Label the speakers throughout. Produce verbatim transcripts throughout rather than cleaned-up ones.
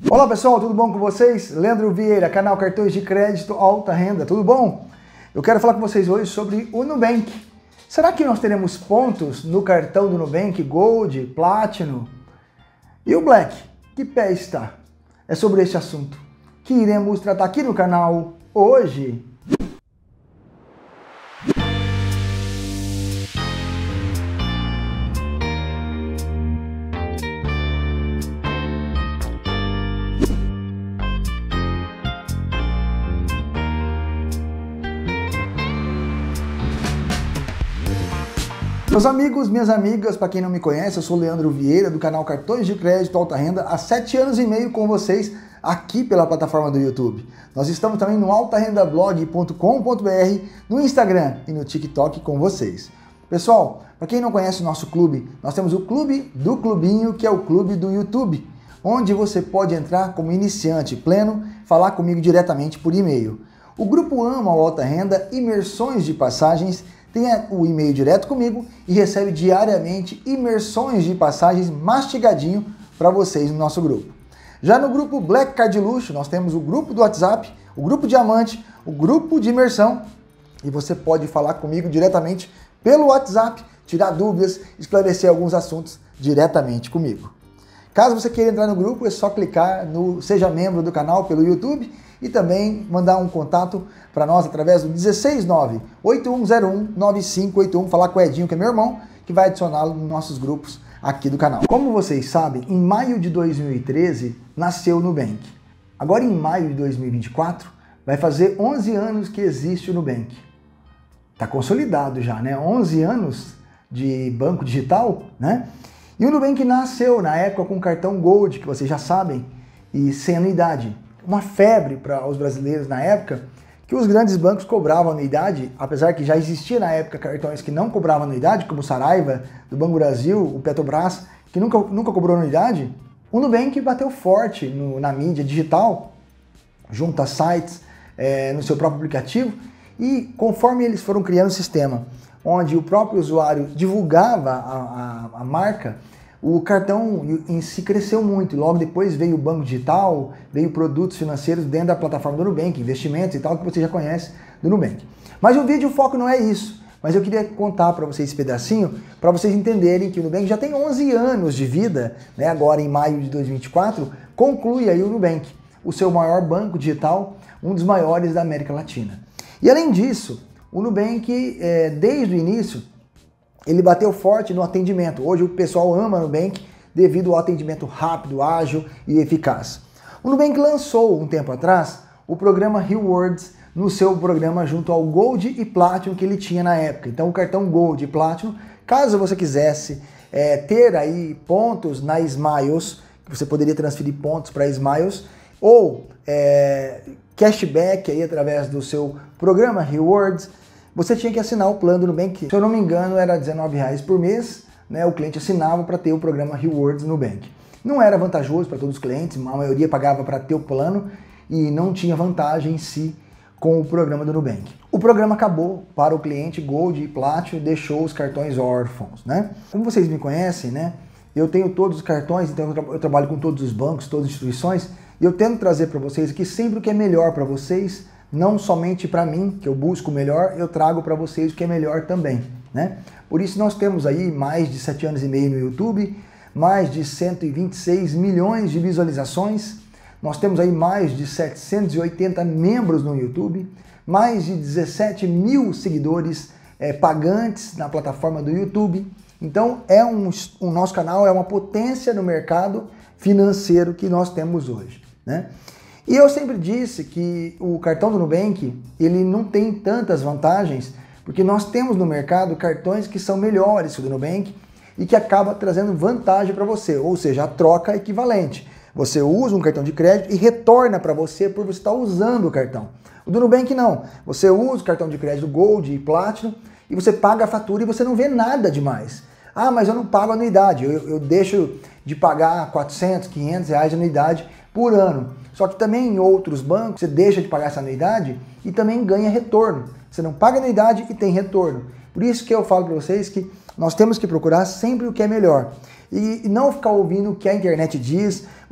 Speaker 1: Olá pessoal, tudo bom com vocês? Leandro Vieira, canal Cartões de Crédito Alta Renda, tudo bom? Eu quero falar com vocês hoje sobre o Nubank. Será que nós teremos pontos no cartão do Nubank Gold, Platinum e o Black? Que pé está? É sobre esse assunto que iremos tratar aqui no canal hoje. Meus amigos, minhas amigas, para quem não me conhece, eu sou Leandro Vieira, do canal Cartões de Crédito Alta Renda, há sete anos e meio com vocês aqui pela plataforma do YouTube. Nós estamos também no alta renda blog ponto com ponto br, no Instagram e no TikTok com vocês. Pessoal, para quem não conhece o nosso clube, nós temos o Clube do Clubinho, que é o clube do YouTube, onde você pode entrar como iniciante pleno, falar comigo diretamente por e-mail. O grupo ama o Alta Renda, imersões de passagens, tem o e-mail direto comigo e recebe diariamente imersões de passagens mastigadinho para vocês no nosso grupo. Já no grupo Black Card Luxo, nós temos o grupo do WhatsApp, o grupo Diamante, o grupo de imersão e você pode falar comigo diretamente pelo WhatsApp, tirar dúvidas, esclarecer alguns assuntos diretamente comigo. Caso você queira entrar no grupo, é só clicar no Seja Membro do canal pelo YouTube e também mandar um contato para nós através do um seis nove, oito um zero um, nove cinco oito um, falar com o Edinho, que é meu irmão, que vai adicioná-lo nos nossos grupos aqui do canal. Como vocês sabem, em maio de dois mil e treze nasceu o Nubank. Agora em maio de dois mil e vinte e quatro vai fazer onze anos que existe o Nubank. Está consolidado já, né? onze anos de banco digital, né? E o Nubank nasceu na época com cartão Gold, que vocês já sabem, e sem anuidade. Uma febre para os brasileiros na época, que os grandes bancos cobravam anuidade, apesar que já existia na época cartões que não cobravam anuidade, como o Saraiva, do Banco Brasil, o Petrobras, que nunca, nunca cobrou anuidade. O Nubank bateu forte no, na mídia digital, junto a sites, é, no seu próprio aplicativo, e conforme eles foram criando o sistema, onde o próprio usuário divulgava a, a, a marca, o cartão em si cresceu muito. Logo depois veio o banco digital, veio produtos financeiros dentro da plataforma do Nubank, investimentos e tal, que você já conhece do Nubank. Mas o vídeo, o foco não é isso. Mas eu queria contar para vocês esse pedacinho, para vocês entenderem que o Nubank já tem onze anos de vida, né? Agora em maio de dois mil e vinte e quatro, conclui aí o Nubank, o seu maior banco digital, um dos maiores da América Latina. E além disso, o Nubank, é, desde o início, ele bateu forte no atendimento. Hoje o pessoal ama o Nubank devido ao atendimento rápido, ágil e eficaz. O Nubank lançou um tempo atrás o programa Rewards no seu programa junto ao Gold e Platinum que ele tinha na época. Então o cartão Gold e Platinum, caso você quisesse é, ter aí pontos na Smiles, você poderia transferir pontos para Smiles, ou é, cashback aí através do seu programa Rewards, você tinha que assinar o plano do Nubank. Se eu não me engano, era dezenove reais por mês, né? O cliente assinava para ter o programa Rewards no Nubank. Não era vantajoso para todos os clientes, a maioria pagava para ter o plano e não tinha vantagem em si com o programa do Nubank. O programa acabou para o cliente Gold e Platinum e deixou os cartões órfãos, né? Como vocês me conhecem, né? Eu tenho todos os cartões, então eu, tra eu trabalho com todos os bancos, todas as instituições, e eu tento trazer para vocês aqui sempre o que é melhor para vocês, não somente para mim, que eu busco o melhor, eu trago para vocês o que é melhor também, né? Por isso nós temos aí mais de sete anos e meio no YouTube, mais de cento e vinte e seis milhões de visualizações, nós temos aí mais de setecentos e oitenta membros no YouTube, mais de dezessete mil seguidores é, pagantes na plataforma do YouTube. Então é um, o nosso canal é uma potência no mercado financeiro que nós temos hoje, né? E eu sempre disse que o cartão do Nubank, ele não tem tantas vantagens, porque nós temos no mercado cartões que são melhores que o do Nubank e que acaba trazendo vantagem para você, ou seja, a troca equivalente. Você usa um cartão de crédito e retorna para você por você estar usando o cartão. O do Nubank não, você usa o cartão de crédito Gold e Platinum e você paga a fatura e você não vê nada demais. Ah, mas eu não pago anuidade, eu, eu deixo de pagar quatrocentos, quinhentos reais de anuidade por ano. Só que também em outros bancos você deixa de pagar essa anuidade e também ganha retorno. Você não paga anuidade e tem retorno. Por isso que eu falo para vocês que nós temos que procurar sempre o que é melhor. E não ficar ouvindo o que a internet diz,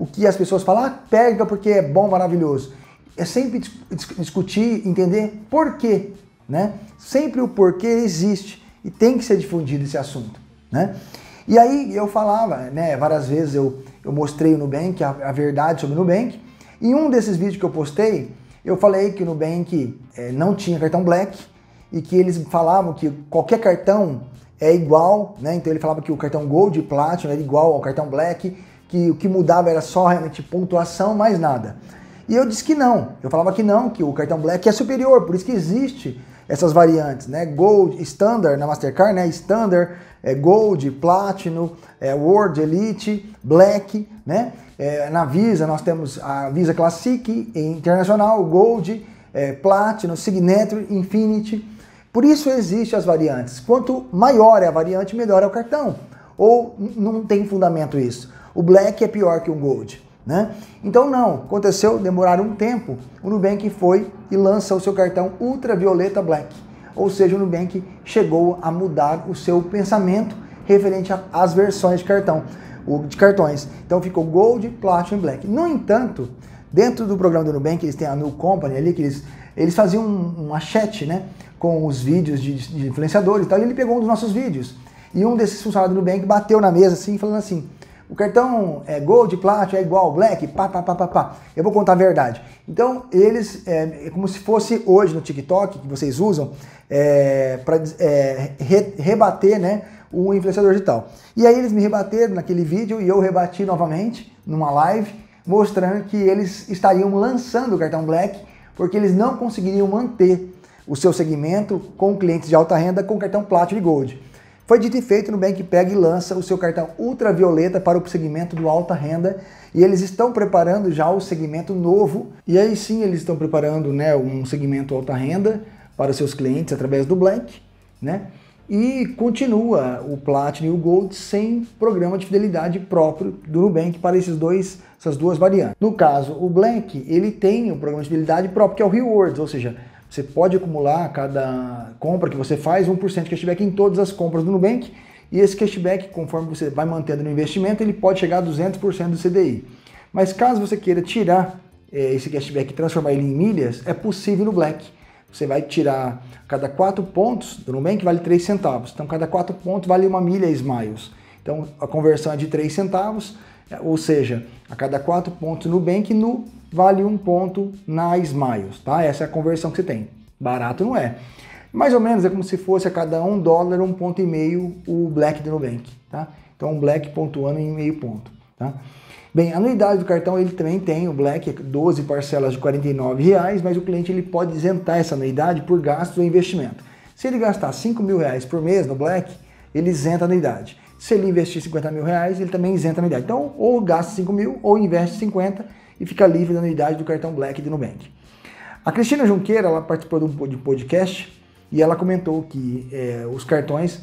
Speaker 1: o que as pessoas falam, ah, pega porque é bom, maravilhoso. É sempre dis discutir, entender por quê, né? Sempre o porquê existe e tem que ser difundido esse assunto, né? E aí eu falava, né, várias vezes eu, eu mostrei o Nubank, a, a verdade sobre o Nubank. Em um desses vídeos que eu postei, eu falei que o Nubank é, não tinha cartão Black e que eles falavam que qualquer cartão é igual, né? Então ele falava que o cartão Gold e Platinum era igual ao cartão Black, que o que mudava era só realmente pontuação, mais nada. E eu disse que não, eu falava que não, que o cartão Black é superior, por isso que existe essas variantes, né? Gold, Standard na Mastercard, né? Standard, é, Gold, Platinum, é, World, Elite, Black, né? É, na Visa nós temos a Visa Classic, Internacional, Gold, é, Platinum, Signature, Infinity. Por isso existem as variantes. Quanto maior é a variante, melhor é o cartão. Ou não tem fundamento isso. O Black é pior que o Gold, né? Então não, aconteceu, demoraram um tempo, o Nubank foi e lança o seu cartão Ultravioleta Black, ou seja, o Nubank chegou a mudar o seu pensamento referente às versões de cartão, de cartões. Então ficou Gold, Platinum e Black. No entanto, dentro do programa do Nubank, eles têm a New Company ali, que eles, eles faziam uma chat, né, com os vídeos de, de influenciadores e tal, e ele pegou um dos nossos vídeos, e um desses funcionários do Nubank bateu na mesa assim, falando assim, o cartão é Gold, Platinum é igual ao Black, pá, pá, pá, pá, pá. Eu vou contar a verdade. Então, eles, é, é como se fosse hoje no TikTok, que vocês usam, é, para é, re, rebater, né, o influenciador digital. E aí eles me rebateram naquele vídeo e eu rebati novamente, numa live, mostrando que eles estariam lançando o cartão Black, porque eles não conseguiriam manter o seu segmento com clientes de alta renda com cartão Platinum e Gold. Foi dito e feito, o Nubank pega e lança o seu cartão Ultravioleta para o segmento do alta renda e eles estão preparando já o segmento novo e aí sim eles estão preparando, né, um segmento alta renda para os seus clientes através do Black, né? E continua o Platinum e o Gold sem programa de fidelidade próprio do Nubank para esses dois, essas duas variantes. No caso, o Black, ele tem um programa de fidelidade próprio que é o Rewards, ou seja, você pode acumular a cada compra que você faz um por cento de cashback em todas as compras do Nubank e esse cashback, conforme você vai mantendo no investimento, ele pode chegar a duzentos por cento do C D I. Mas caso você queira tirar eh, esse cashback e transformar ele em milhas, é possível no Black. Você vai tirar cada quatro pontos do Nubank vale três centavos. Então cada quatro pontos vale uma milha Smiles. Então a conversão é de três centavos, ou seja, a cada quatro pontos no Nubank no vale um ponto na Smiles, tá? Essa é a conversão que você tem. Barato não é. Mais ou menos é como se fosse a cada um dólar, um ponto e meio o Black do Nubank, tá? Então um Black pontuando em meio ponto, tá? Bem, a anuidade do cartão ele também tem, o Black é doze parcelas de quarenta e nove reais, mas o cliente ele pode isentar essa anuidade por gastos ou investimento. Se ele gastar cinco mil reais por mês no Black, ele isenta a anuidade. Se ele investir cinquenta mil reais, ele também isenta a anuidade. Então, ou gasta cinco mil ou investe cinquenta e fica livre da anuidade do cartão Black do Nubank. A Cristina Junqueira, ela participou de um podcast e ela comentou que é, os cartões,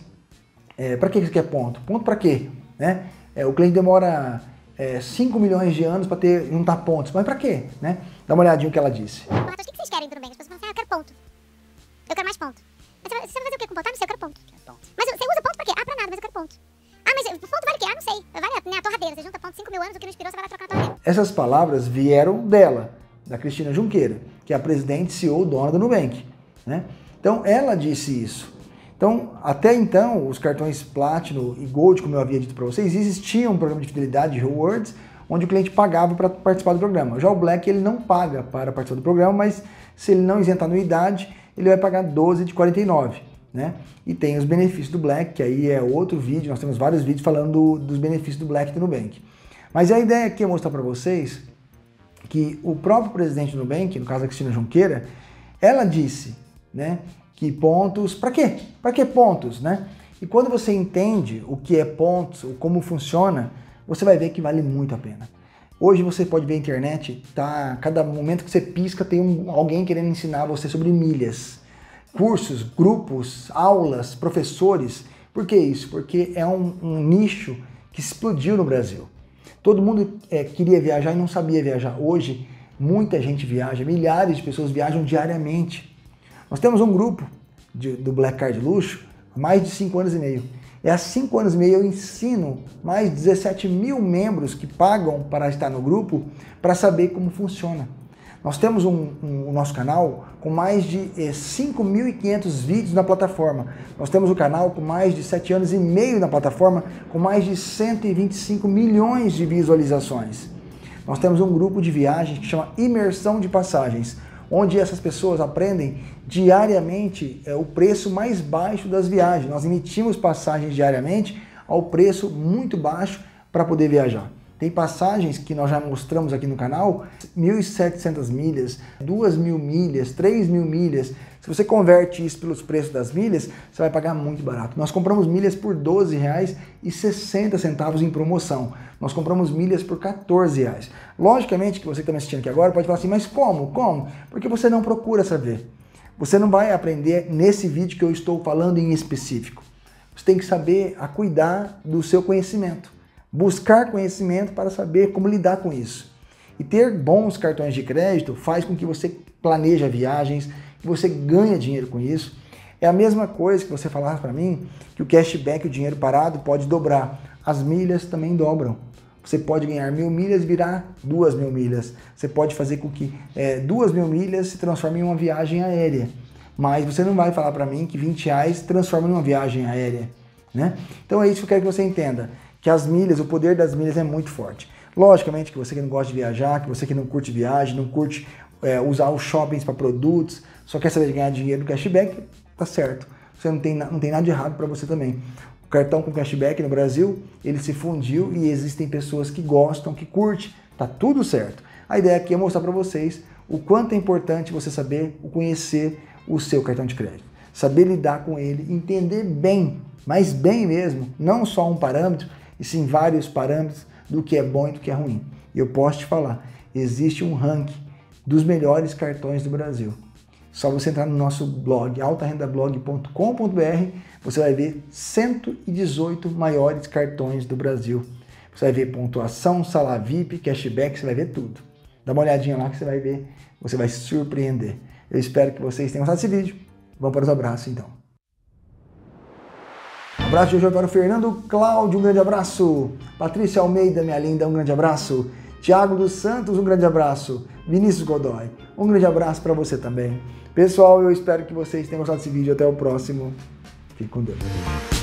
Speaker 1: é, para que você quer ponto? Ponto para quê? Né? É, o cliente demora é, cinco milhões de anos para ter juntar pontos, mas para quê? Né? Dá uma olhadinha no que ela disse.
Speaker 2: O que vocês querem do Nubank? As pessoas falam assim, ah, eu quero ponto. Eu quero mais ponto. Mas você vai fazer o quê com ponto? Ah, não sei, eu quero ponto. Mas você usa ponto para quê? Ah, para nada, mas eu quero ponto. Ah, mas ponto vale o quê? Ah, não sei. Vale a torradeira. Você junta ponto cinco mil anos, o que não inspirou, você vai lá trocar na torradeira.
Speaker 1: Essas palavras vieram dela, da Cristina Junqueira, que é a presidente C E O dona do Nubank, né? Então, ela disse isso. Então, até então, os cartões Platinum e Gold, como eu havia dito para vocês, existia um programa de fidelidade de rewards, onde o cliente pagava para participar do programa. Já o Black, ele não paga para participar do programa, mas se ele não isentar a anuidade, ele vai pagar doze de quarenta e nove, né? E tem os benefícios do Black, que aí é outro vídeo, nós temos vários vídeos falando do, dos benefícios do Black do Nubank. Mas a ideia aqui é mostrar para vocês que o próprio presidente do Nubank, no caso a Cristina Junqueira, ela disse, né, que pontos, para quê? Para que pontos, né? E quando você entende o que é pontos, como funciona, você vai ver que vale muito a pena. Hoje você pode ver a internet, tá? Cada momento que você pisca tem um, alguém querendo ensinar você sobre milhas. Cursos, grupos, aulas, professores. Por que isso? Porque é um, um nicho que explodiu no Brasil. Todo mundo é, queria viajar e não sabia viajar. Hoje, muita gente viaja, milhares de pessoas viajam diariamente. Nós temos um grupo de, do Black Card Luxo há mais de cinco anos e meio. E há cinco anos e meio eu ensino mais de dezessete mil membros que pagam para estar no grupo para saber como funciona. Nós temos um, um, o nosso canal com mais de eh, cinco mil e quinhentos vídeos na plataforma. Nós temos o canal com mais de sete anos e meio na plataforma, com mais de cento e vinte e cinco milhões de visualizações. Nós temos um grupo de viagens que chama Imersão de Passagens, onde essas pessoas aprendem diariamente é, o preço mais baixo das viagens. Nós emitimos passagens diariamente ao preço muito baixo para poder viajar. Tem passagens que nós já mostramos aqui no canal, mil e setecentas milhas, duas mil milhas, três mil milhas. Se você converte isso pelos preços das milhas, você vai pagar muito barato. Nós compramos milhas por doze reais e sessenta centavos em promoção. Nós compramos milhas por quatorze reais. Logicamente que você que está me assistindo aqui agora pode falar assim, mas como? Como? Porque você não procura saber. Você não vai aprender nesse vídeo que eu estou falando em específico. Você tem que saber a cuidar do seu conhecimento. Buscar conhecimento para saber como lidar com isso. E ter bons cartões de crédito faz com que você planeje viagens, que você ganhe dinheiro com isso. É a mesma coisa que você falar para mim que o cashback, o dinheiro parado, pode dobrar. As milhas também dobram. Você pode ganhar mil milhas e virar duas mil milhas. Você pode fazer com que é, duas mil milhas se transformem em uma viagem aérea. Mas você não vai falar para mim que vinte reais se transforma em uma viagem aérea, né? Então é isso que eu quero que você entenda. Que as milhas, o poder das milhas é muito forte. Logicamente que você que não gosta de viajar, que você que não curte viagem, não curte é, usar os shoppings para produtos, só quer saber de ganhar dinheiro no cashback, tá certo. Você não tem, não tem nada de errado para você também. O cartão com cashback no Brasil, ele se fundiu e existem pessoas que gostam, que curtem, tá tudo certo. A ideia aqui é mostrar para vocês o quanto é importante você saber, conhecer o seu cartão de crédito. Saber lidar com ele, entender bem, mas bem mesmo, não só um parâmetro, e sim vários parâmetros do que é bom e do que é ruim. E eu posso te falar, existe um ranking dos melhores cartões do Brasil. Só você entrar no nosso blog, alta renda blog ponto com ponto br, você vai ver cento e dezoito maiores cartões do Brasil. Você vai ver pontuação, sala V I P, cashback, você vai ver tudo. Dá uma olhadinha lá que você vai ver, você vai se surpreender. Eu espero que vocês tenham gostado desse vídeo. Vamos para os abraços então. Um abraço de hoje para o Fernando Cláudio, um grande abraço. Patrícia Almeida, minha linda, um grande abraço. Tiago dos Santos, um grande abraço. Vinícius Godoy, um grande abraço para você também. Pessoal, eu espero que vocês tenham gostado desse vídeo. Até o próximo. Fique com Deus.